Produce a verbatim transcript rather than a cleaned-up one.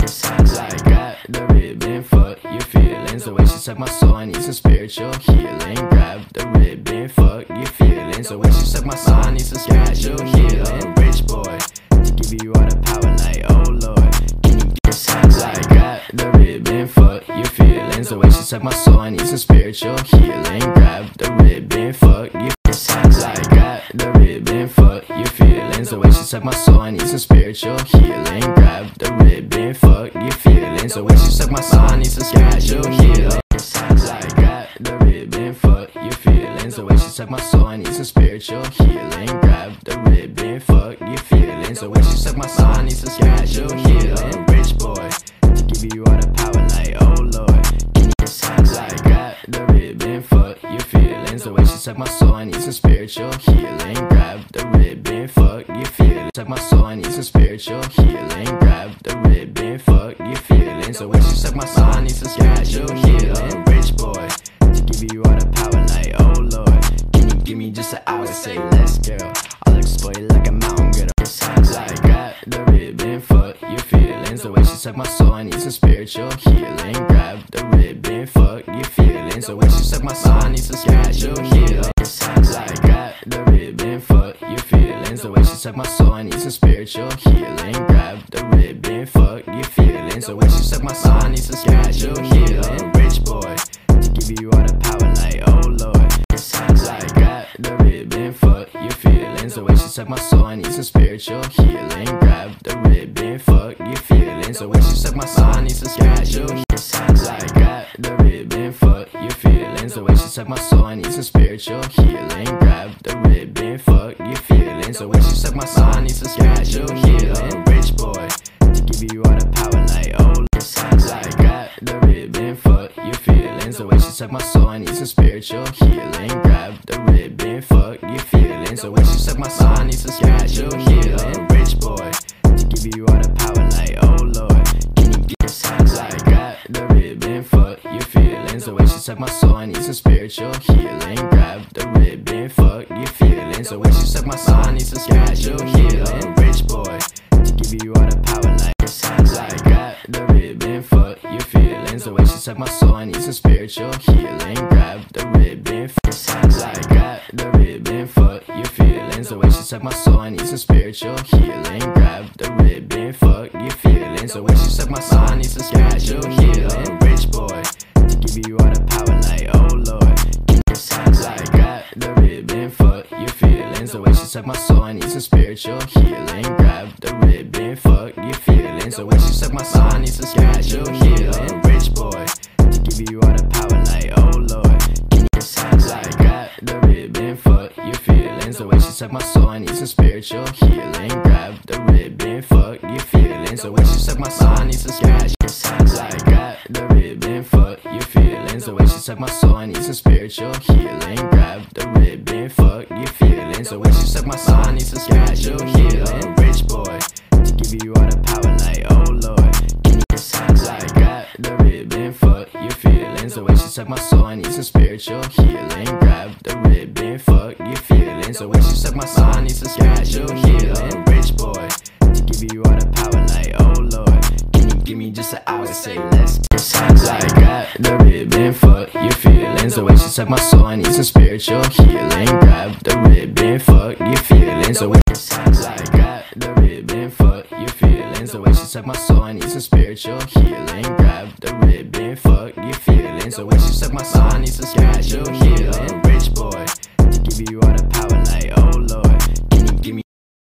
Like got the ribbon, fuck your feelings. The way she suck my soul, I need some spiritual healing. Grab the ribbon, fuck your feelings. The way she suck my soul, I need some spiritual healing. Rich boy, to give you all the power, like oh lord, can you get some? Like got the ribbon, fuck your feelings. The way she suck my soul, I need some spiritual healing. Grab the ribbon, fuck your feelings. Like got the ribbon, fuck your feelings. The way she suck my soul, I need some spiritual healing. Grab the ribbon, fuck your feelings. The way she suck my soul, I need some spiritual healing. Like got the ribbon, fuck your feelings. The way she suck my soul, I need some spiritual healing. Grab the ribbon, fuck your feelings. The way she suck my soul, I need some spiritual healing. Rich boy, to give you all the power, like oh lord, can you get some? Like got the ribbon, fuck your feelings. The way she suck my soul, I need some spiritual healing. Grab the ribbon, fuck your feelings. Suck my soul, I need some spiritual healing. Grab the ribbon, fuck your feelings. The way she suck my soul, I need some spiritual healing. Rich boy, to give you all the power, like oh lord, can you give me just an hour? Say less, girl, I'll exploit it like a mountain girl. Like got the ribbon, fuck your feelings. The way she suck my soul, I need some spiritual healing. Grab the ribbon, fuck your feelings. The way she suck my soul, I need some spiritual healing. Like got the ribbon, fuck your feelings. The way she suck my soul, I need some spiritual healing. Grab the ribbon, fuck your feelings. The way she suck my soul, I need some spiritual healing. Rich boy, to give you all the power, like oh lord. Like got the ribbon, fuck your feelings. The way she suck my soul, I need some spiritual healing. Grab the ribbon, fuck your feelings. The way she suck my soul, I need some spiritual healing. Like got the ribbon, fuck your feelings. The way she suck my soul, I need some spiritual healing. Grab the ribbon, fuck your feelings. The way she suck my soul, I need some spiritual healing. Rich boy, to give you all the power, like oh lord. Like got the ribbon, fuck your feelings. The way she suck my soul, I need some spiritual healing. Grab the ribbon, fuck your feelings. The way she suck my soul, I need some spiritual healing. Rich boy, to give you all the power, like oh lord, can you get some? Like got the ribbon, fuck your feelings. The way she suck my soul, I need some spiritual healing. Grab the ribbon, fuck your feelings. The way she suck my soul, I need some spiritual healing. Rich boy, to give you all the power, like like got the ribbon, fuck your feelings. The way she suck my soul, I need some spiritual healing. Grab the ribbon, like got the ribbon, fuck your feelings. The way she suck my soul, I need some spiritual healing. Grab the ribbon, fuck your feelings. The way she suck my soul, I need some spiritual healing. Rich boy, to give you all the power, like oh lord, can you get some? Like got the ribbon, fuck your feelings. The way she suck my soul, I need some spiritual healing. Grab the ribbon, fuck your feelings. The way she suck my soul, I need some spiritual healing. Rich boy, to give you all the power, like oh lord, can you get some? Like got the ribbon, fuck your feelings. The way she suck my soul, I need some spiritual healing. Grab the ribbon, fuck your feelings. The way she suck my soul, I need some spiritual. Like got the ribbon, fuck your feelings. The way she suck my soul, I need some spiritual healing. Grab the ribbon, fuck your feelings. The way she suck my soul, I need some spiritual healing. Rich boy, to give you all the power, like oh lord, can you get some? Like got the ribbon, fuck your feelings. The way she suck my soul, I need some spiritual healing. Grab the ribbon, fuck your feelings. The way she suck my soul, I need some spiritual healing. Rich boy, to give you all the power, like oh lord, can you give me just an hour? Say less. Like got the ribbon, fuck your feelings. The way she suck my soul, I need some spiritual healing. Grab the ribbon, fuck your feelings. The way like got the ribbon, fuck your feelings. The way she suck my soul, I need some spiritual healing. Grab the ribbon, fuck your feelings. The way she suck my soul, I need some spiritual healing. Rich boy, to give you all the power, like oh lord.